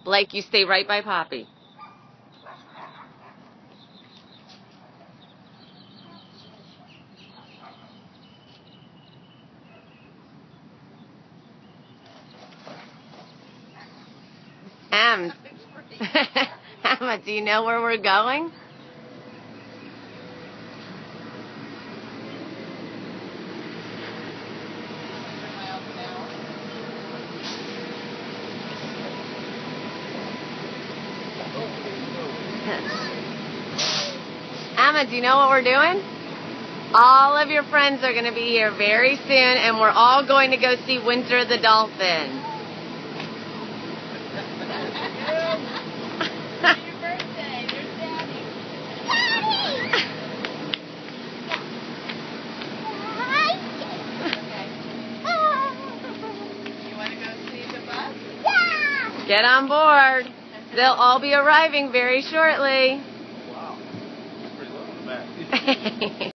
Blake, you stay right by Poppy. Emma, do you know where we're going? Emma, do you know what we're doing? All of your friends are going to be here very soon, and we're all going to go see Winter the Dolphin. Get on board. They'll all be arriving very shortly. Wow. That's pretty low on the back.